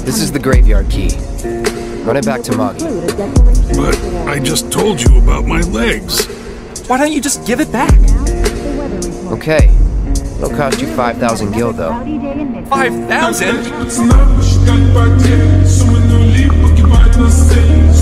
This is the graveyard key. Run it back to Moggy. But I just told you about my legs. Why don't you just give it back? Okay. It'll cost you 5,000 gil, though. 5,000?